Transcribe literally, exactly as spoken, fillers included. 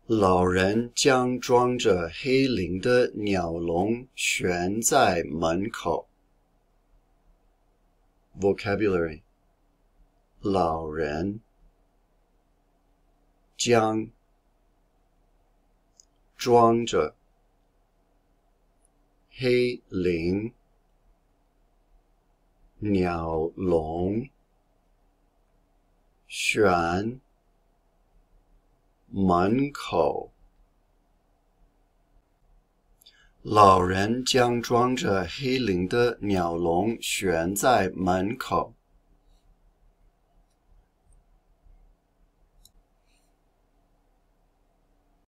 老人将装着黑铃的鸟笼悬在门口。Vocabulary 老人将装着黑铃鸟笼悬门口。老人将装着黑铃的鸟笼悬在门口。